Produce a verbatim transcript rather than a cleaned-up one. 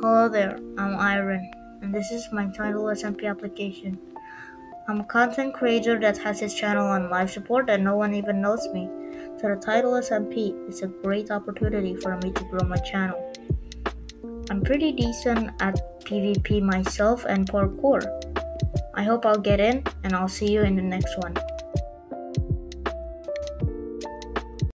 Hello there, I'm Iron, and this is my Tidal S M P application. I'm a content creator that has his channel on live support and no one even knows me, so the Tidal S M P is a great opportunity for me to grow my channel. I'm pretty decent at PvP myself and parkour. I hope I'll get in, and I'll see you in the next one.